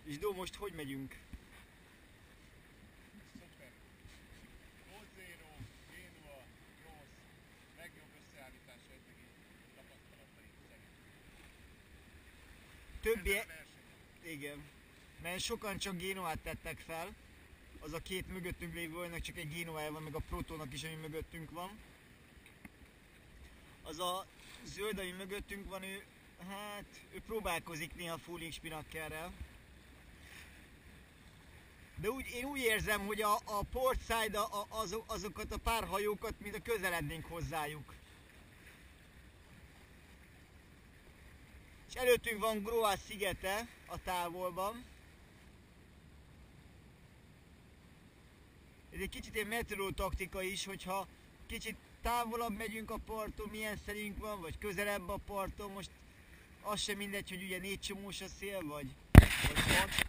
És Dó, most hogy megyünk? Szuper. Ozzero, Génua, Rossz, legjobb összeállítása eddigi tapasztalataink szerint. Többi... Ez a verseny. Igen. Mert sokan csak Génuát tettek fel. Az a két mögöttünk lévő olyannak csak egy Génuája van, meg a Protónak is, ami mögöttünk van. Az a zöld, ami mögöttünk van, ő próbálkozik néha Falling Spinnakerrel. De én úgy érzem, hogy a portside azokat a pár hajókat, mint a közelednénk hozzájuk. És előttünk van Groa szigete a távolban. Ez egy kicsit egy meteorológiai taktika is, hogyha kicsit távolabb megyünk a parton, milyen szerünk van, vagy közelebb a parton, most az sem mindegy, hogy ugye 4 csomós a szél, vagy 6.